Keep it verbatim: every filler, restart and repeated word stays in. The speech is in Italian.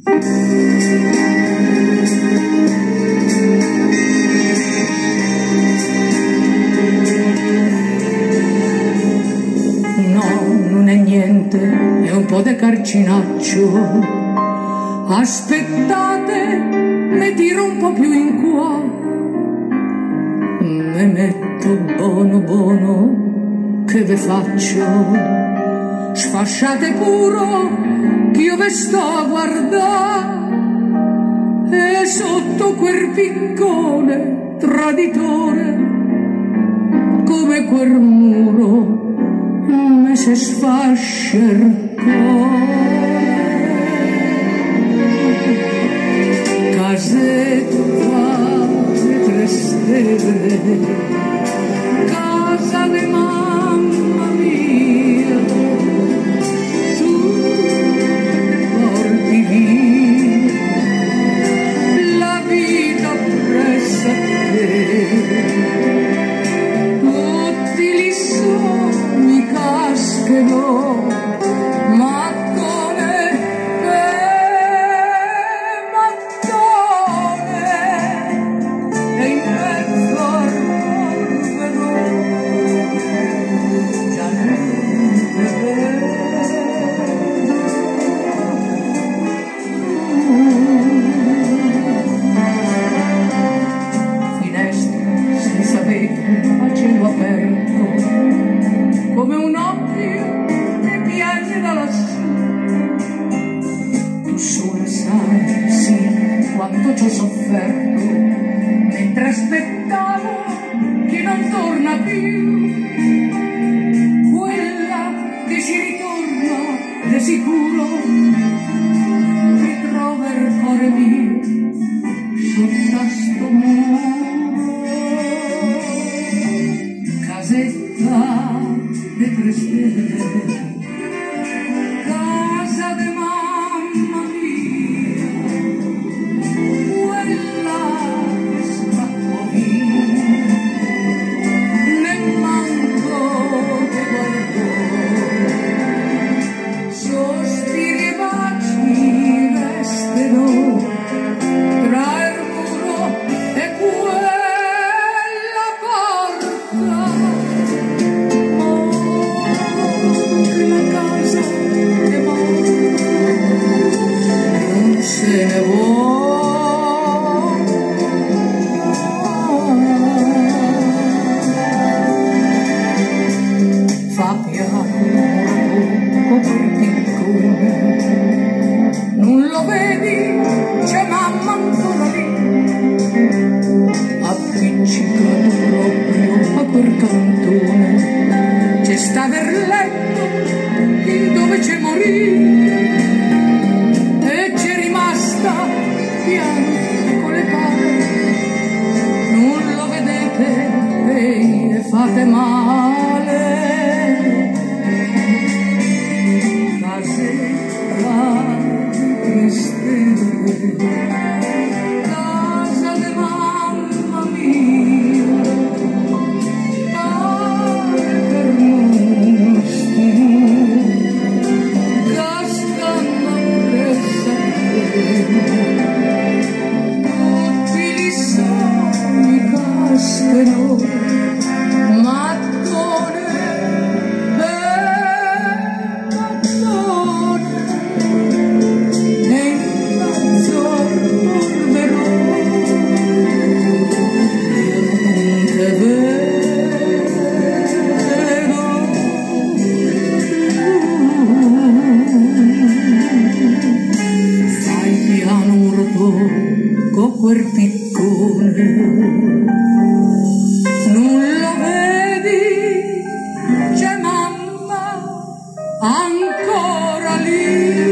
È un po' de carcinaccio. Aspettate, me tiro un po' più in qua, me metto buono buono, che ve faccio? Sfasciate puro, che io ve sto a guardare, e sotto quel piccone traditore, come quel muro, me se sfascia il cuore. Casetta di tre stelle, casa di mamma mia, tu porti via la vita presso a te. Tutti li sogni cascano, mattone per mattone, e in mezzo al polvero già non te vedo. Finestre senza vetri a cielo aperto, come un occhio che piange da lassù. Tu sola sai, sì, quanto ci ho sofferto, mentre aspettavo che non torna più. Quella che ci ritorna di sicuro, ritrova il cuore mio sotto a sto muro. Casetta de tre stelle, casa de mamma mia, quella che scappo via, nel manco che guardo, sospiri e baci restano tra il muro e quella porta. Se ne vuoi, fa piano come piccone, non lo vedi, c'è mamma ancora lì, appiccicato proprio a quel cantone, c'è stava il letto lì dove c'è morì. Piano con le palle, non lo vedete, ehi, e fate male. Casetta di stelle, casa di mamma mia, pare per mostri, cascando presa a te. Cascano, mattone per mattone, e in mezzo al polvero io non te vedo. Fai piano un rotò con quel piccone, ancora lì.